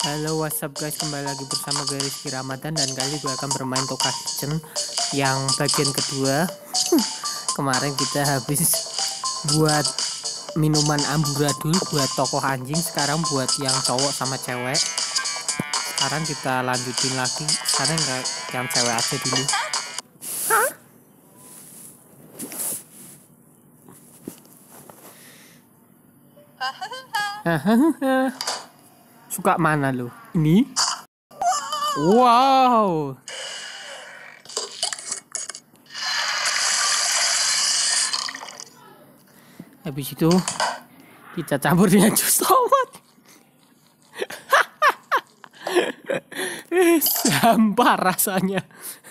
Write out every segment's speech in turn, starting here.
Halo, what's up guys, kembali lagi bersama gue Rizky Ramadan. Dan kali gue akan bermain Toka Kitchen yang bagian kedua. Kemarin kita habis buat minuman amburadul buat tokoh anjing, sekarang buat yang cowok sama cewek. Sekarang kita lanjutin lagi, sekarang yang cewek aja dulu. Suka mana lu? Ini? Wow. Habis itu kita campur dengan jus tomat. Sampah rasanya.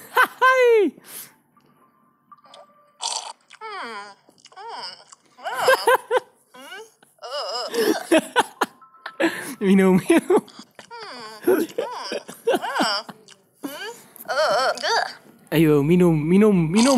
Minum. Ayo minum.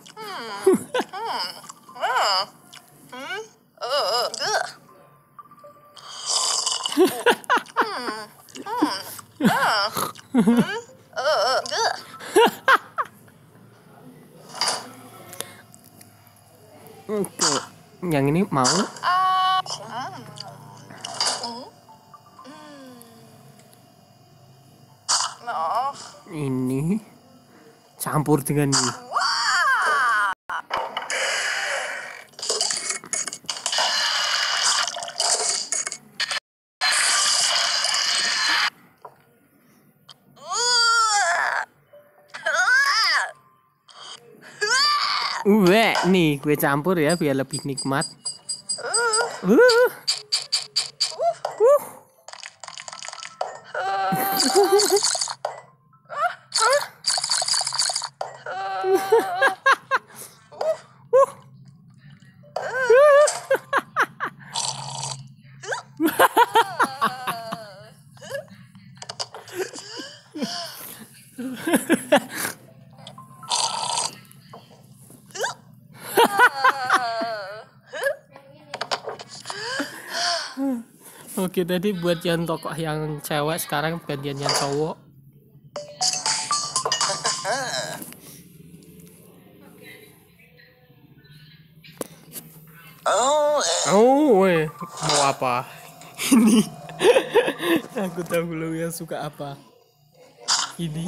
Oke, yang ini mau? Ini campur dengan ini. Nih gue campur ya biar lebih nikmat. Oke, tadi buat yang tokoh yang cewek, sekarang gantian yang cowok. Mau apa? Ini. Aku tahu lu yang suka apa. Ini.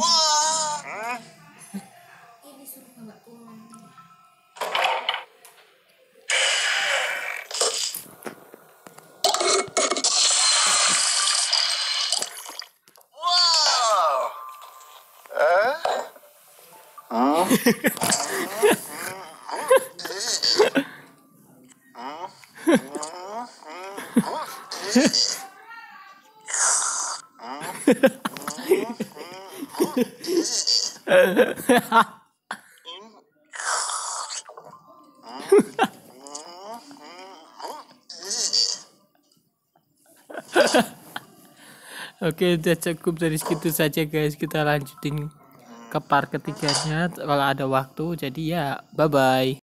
Oke, udah cukup dari segitu saja guys. Kita lanjutin ke part ketiganya kalau ada waktu. Jadi ya, bye bye.